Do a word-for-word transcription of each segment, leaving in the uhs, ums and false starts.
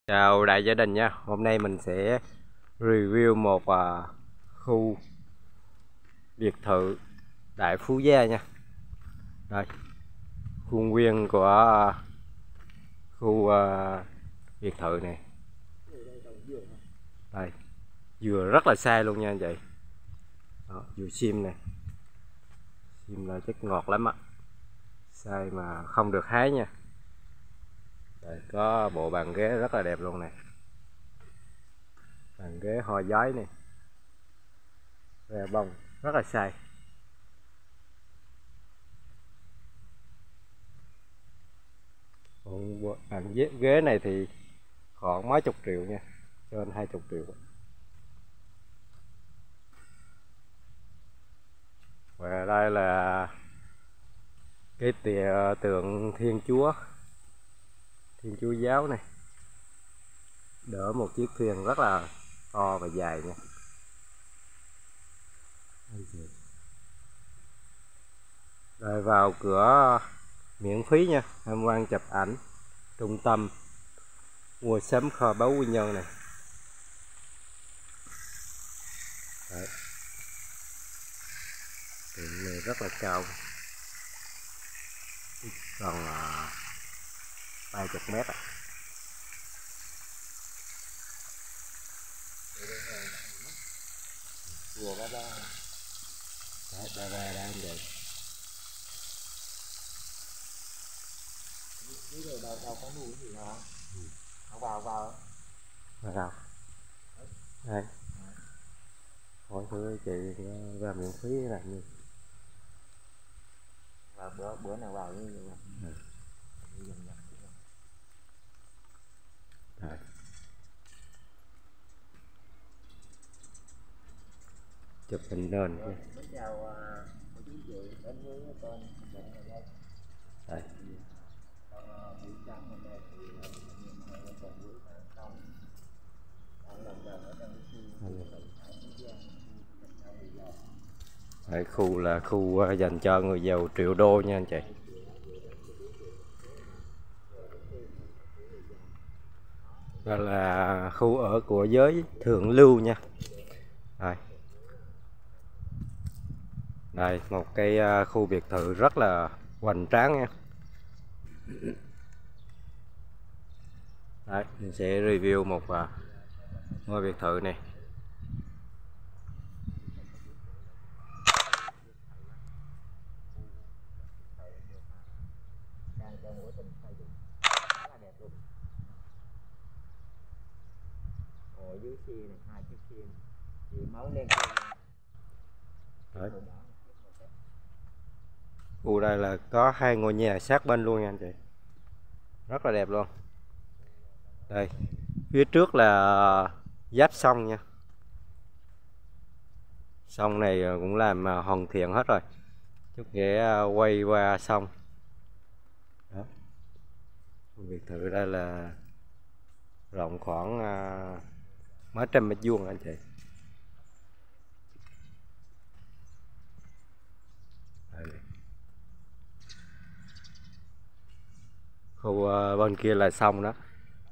Chào đại gia đình nha. Hôm nay mình sẽ review một uh, khu biệt thự Đại Phú Gia nha. Đây, khuôn viên của uh, khu uh, biệt thự này. Đây, dừa rất là sai luôn nha anh chị. Đó, dừa sim này. Sim là chất ngọt lắm á. Sai mà không được hái nha. Đây, có bộ bàn ghế rất là đẹp luôn này. Bàn ghế hoa giấy này, ve bông rất là sai. Còn bàn ghế, ghế này thì khoảng mấy chục triệu nha, trên hai chục triệu. Và đây là cái tìa tượng Thiên Chúa, Thiên Chúa giáo này, đỡ một chiếc thuyền rất là to và dài nha. Rồi vào cửa miễn phí nha, tham quan chụp ảnh, trung tâm mua sắm kho báu Quy Nhơn này. Đấy. Tượng này rất là cao, còn ba chục mét ạ. Chùa Ba Ba, Ba Ba đang vậy. Cái rồi đâu đâu có nuôi gì hả? Ừ. Không vào vào. Vào đâu? Đây. Hỏi thưa chị ra miễn phí làm gì? Và bữa bữa nào vào như vậy. Ừ. Đây. Chụp hình nền kia. Xin chào cô chú chị đến với tên mình ở đây. Đây. Buổi sáng hôm nay thì mình còn buổi xong đang làm gần ở trong Đây, khu là khu dành cho người giàu triệu đô nha anh chị. Đó là khu ở của giới thượng lưu nha. Đây. Đây, một cái khu biệt thự rất là hoành tráng nha. Đấy, mình sẽ review một ngôi biệt thự này. đang trong quá trình xây dựng khá là đẹp luôn. Ở dưới xiên này hai chiếc xiên thì máu đen đấy. Khu đây là có hai ngôi nhà sát bên luôn nha anh chị, rất là đẹp luôn. Đây, phía trước là giáp sông nha, sông này cũng làm hoàn thiện hết rồi, chút sẽ quay qua sông. Đó. Biệt thự đây là rộng khoảng uh, mấy trăm mét vuông anh chị. Đây. Khu uh, bên kia là sông đó.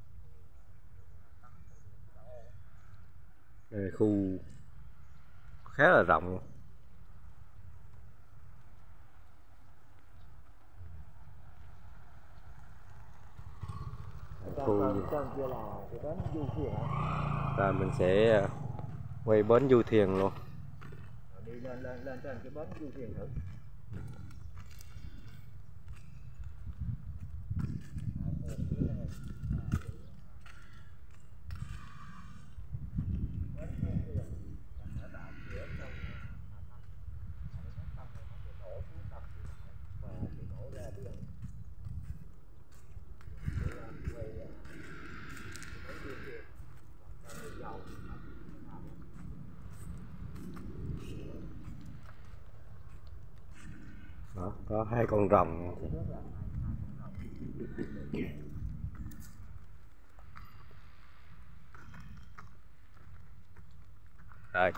Đây, khu khá là rộng luôn. Khu kia là cái bến du thuyền hả? Và mình sẽ quay bến du thuyền luôn. Đi lên lên lên trên cái bến du thuyền thử. Đó, có hai con rồng. Đây,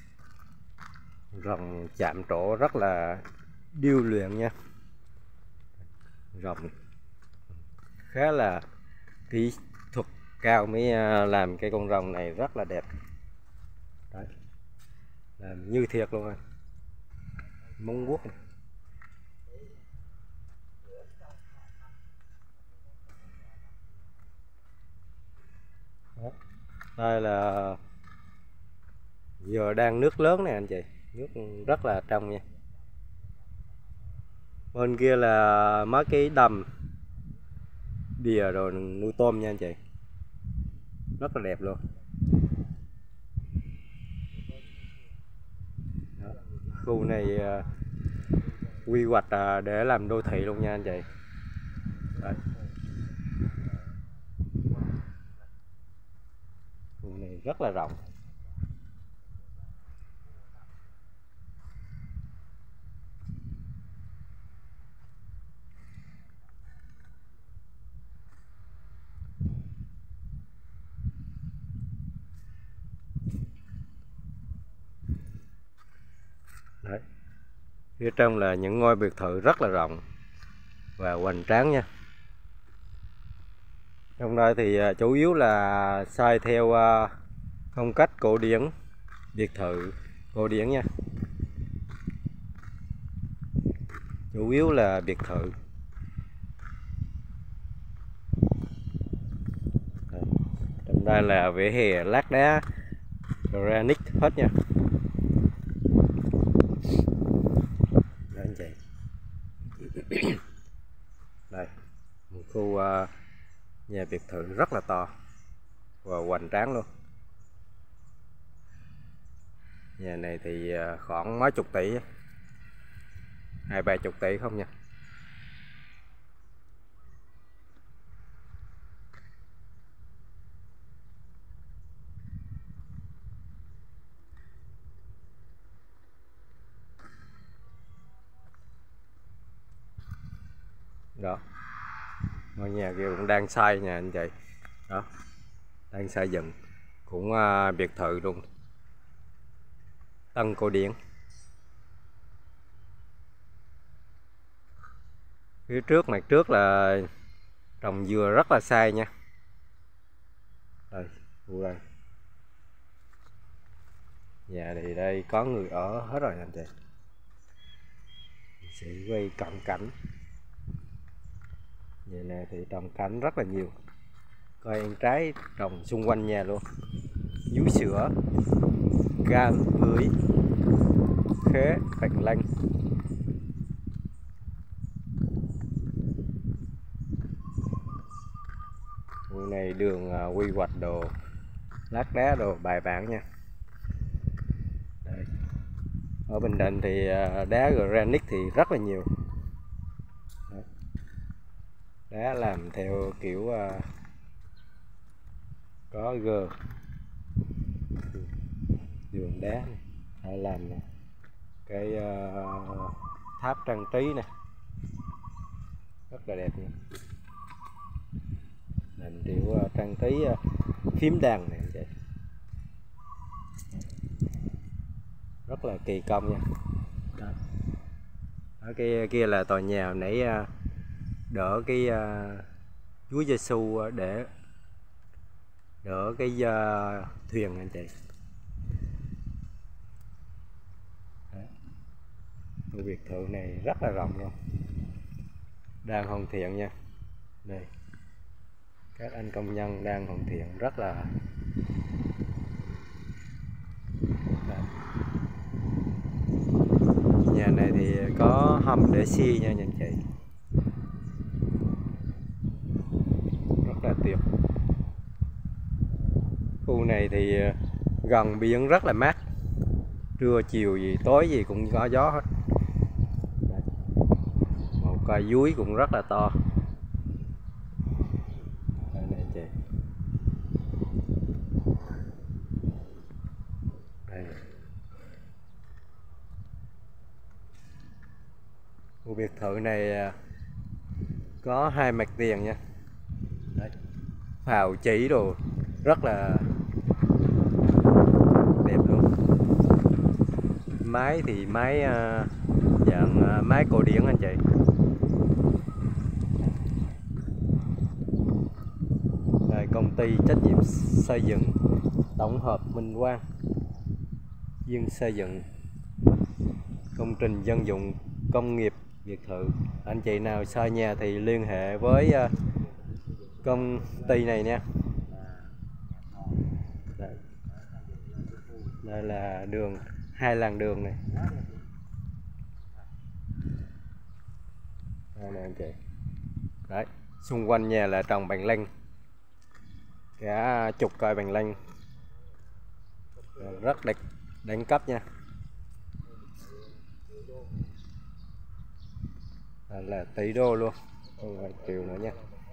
rồng chạm trổ rất là điêu luyện nha, rồng khá là kỹ thuật cao mới à, làm cái con rồng này rất là đẹp. Đấy, làm như thiệt luôn rồi, móng vuốt này. Đó. Đây là giờ đang nước lớn này anh chị, nước rất là trong nha. Bên kia là mấy cái đầm đìa rồi nuôi tôm nha anh chị, rất là đẹp luôn. Đó. Khu này uh, quy hoạch uh, để làm đô thị luôn nha anh chị. Đấy. Khu này rất là rộng. Đấy. Phía trong là những ngôi biệt thự rất là rộng và hoành tráng nha. Trong đây thì chủ yếu là xây theo phong cách cổ điển, biệt thự cổ điển nha. Chủ yếu là biệt thự. Trong đây là vỉa hè lát đá granite hết nha. Đây anh chị. Đây, một khu uh, nhà biệt thự rất là to và hoành tráng luôn. Nhà này thì uh, khoảng mấy chục tỷ, hai ba chục tỷ không nha. Đó, ngôi nhà kia cũng đang xây nha anh chị. Đó, đang xây dựng cũng uh, biệt thự luôn, tân cổ điển. Phía trước mặt trước là trồng dừa rất là sai nha. Đây, đây. Nhà thì đây có người ở hết rồi anh chị. Mình sẽ quay cận cảnh. Nhà này thì trồng cảnh rất là nhiều, coi ăn trái trồng xung quanh nhà luôn. Vú sữa, cam, bưởi, khế, bạch lanh. Khu này đường uh, quy hoạch đồ lát đá đồ bài bản nha. Đây. Ở Bình Định thì uh, đá granite thì rất là nhiều. Đấy. Đá làm theo kiểu uh, có gờ đường đá này. Hay làm cái uh, tháp trang trí nè, rất là đẹp nha. Làm kiểu uh, trang trí uh, phím đàn này vậy. Rất là kỳ công nha. Đó. Ở cái kia là tòa nhà nãy uh, đỡ cái uh, Chúa Giêsu để đỡ cái uh, thuyền anh chị. Khu biệt thự này rất là rộng luôn, đang hoàn thiện nha. Đây, các anh công nhân đang hoàn thiện rất là. Đây. Nhà này thì có hầm để xe nha anh chị, rất là tuyệt. Khu này thì gần biển rất là mát, trưa chiều gì tối gì cũng có gió hết. Một cây dúi cũng rất là to. Đây này anh chị. Đây. Khu biệt thự này có hai mặt tiền nha. Đấy. Phào chỉ đồ rất là đẹp luôn. Máy thì máy uh, dạng uh, máy cổ điển anh chị. Đây, công công ty trách nhiệm xây dựng tổng hợp Minh Quang, chuyên xây dựng công trình dân dụng công nghiệp biệt thự. Anh chị nào xây nhà thì liên hệ với công ty này nha. Đây, đây là đường, hai làn đường này. Đây nè anh chị. Đấy, xung quanh nhà là trồng bằng lăng, cả chục cây bằng lăng, rất đẳng đẳng cấp nha. Đây là tỷ đô luôn, không phải triệu nữa nha.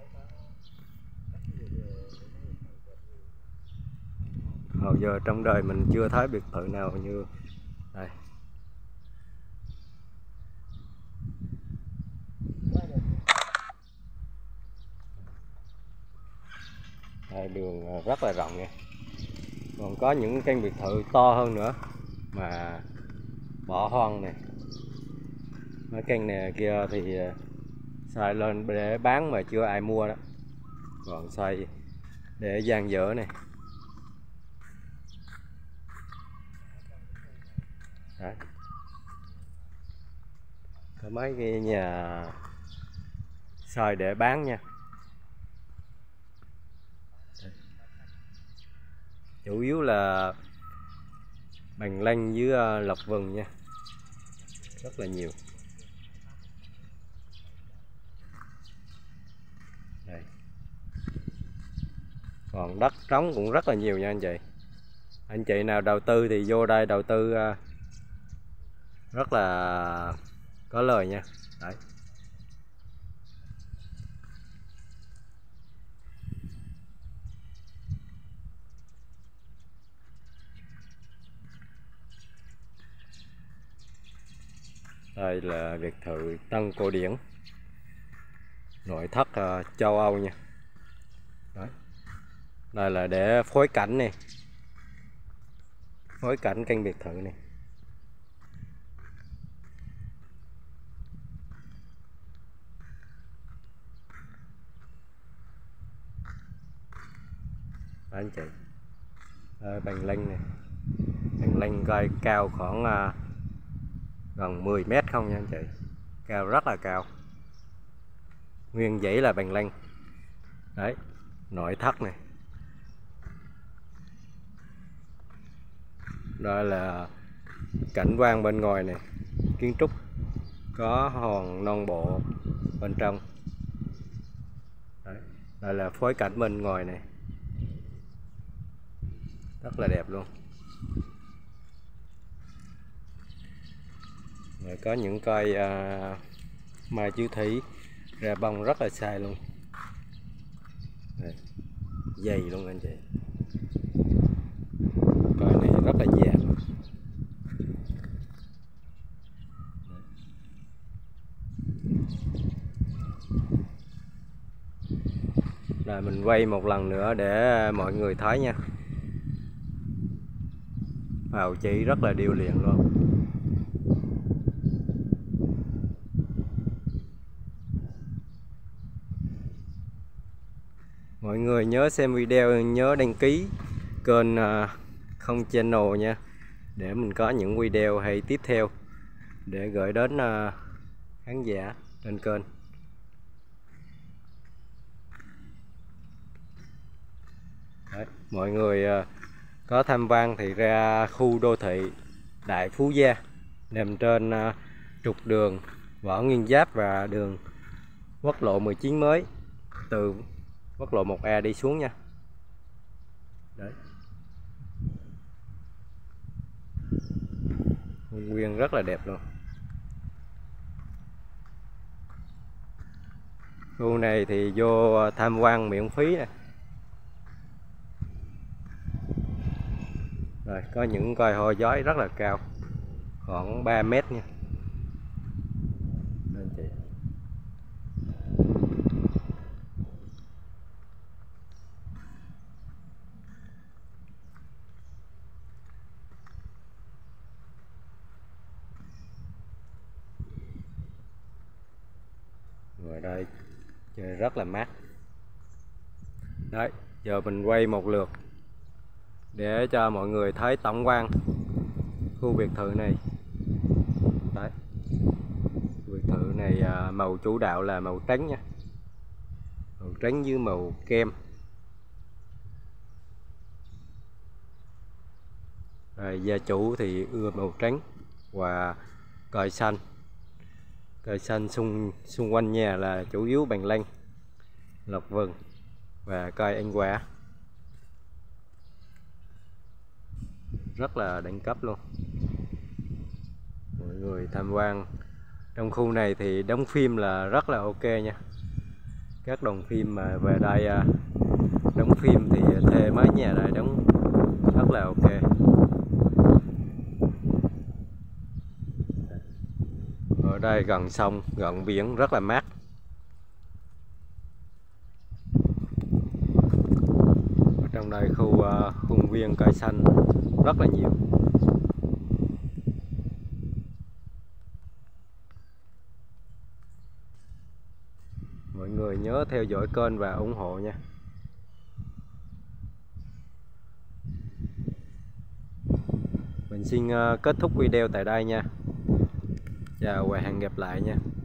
Hồi giờ trong đời mình chưa thấy biệt thự nào như đây. Đây, đường rất là rộng nha. Còn có những căn biệt thự to hơn nữa mà bỏ hoang này. Mấy căn này kia thì xài lên để bán mà chưa ai mua đó. Còn xài để dang dở này. Đấy. Có mấy cái nhà xài để bán nha. Đấy. Chủ yếu là bằng lăng với lộc vừng nha, rất là nhiều. Đây. Còn đất trống cũng rất là nhiều nha anh chị. Anh chị nào đầu tư thì vô đây đầu tư rất là có lời nha. Đấy. Đây là biệt thự Tân Cổ Điển, nội thất uh, châu Âu nha. Đấy. Đây là để phối cảnh này, phối cảnh căn biệt thự này. Đó anh chị. Đây, bằng lăng này, bằng lăng coi cao khoảng uh, gần mười mét không nha anh chị, cao rất là cao, nguyên dãy là bằng lăng. Đấy, nội thất này. Đây là cảnh quan bên ngoài này, kiến trúc có hòn non bộ bên trong. Đấy, đây là phối cảnh bên ngoài này, rất là đẹp luôn. Rồi có những cây uh, mai chiếu thủy ra bông rất là sai luôn. Đây, dày luôn anh chị. Cây này rất là già. Rồi mình quay một lần nữa để mọi người thấy nha. Vào chỉ rất là điêu luyện luôn. Mọi người nhớ xem video, nhớ đăng ký kênh Không Channel nha, để mình có những video hay tiếp theo để gửi đến khán giả trên kênh. Đấy, mọi người có tham quan thì ra khu đô thị Đại Phú Gia, nằm trên trục đường Võ Nguyên Giáp và đường quốc lộ mười chín mới, từ quốc lộ một A đi xuống nha. Đấy, nguyên rất là đẹp luôn. Khu này thì vô tham quan miễn phí nè. Rồi có những cây hoa giói rất là cao, khoảng ba mét nha. Anh chị. Ngồi đây trời rất là mát. Đấy, Giờ mình quay một lượt để cho mọi người thấy tổng quan khu biệt thự này. Đấy, biệt thự này màu chủ đạo là màu trắng nha, màu trắng với màu kem. Rồi, gia chủ thì ưa màu trắng và cờ xanh. Cờ xanh xung xung quanh nhà là chủ yếu bằng lăng, lộc vừng và cây ăn quả, rất là đẳng cấp luôn. Mọi người tham quan trong khu này thì đóng phim là rất là ok nha. Các đoàn phim mà về đây đóng phim thì thuê mấy nhà đây đóng rất là ok. Ở đây gần sông, gần biển, rất là mát. Ở trong đây khu uh, khuôn viên cây xanh rất là nhiều. Mọi người nhớ theo dõi kênh và ủng hộ nha. Mình xin uh, kết thúc video tại đây nha. Chào và hẹn gặp lại nha.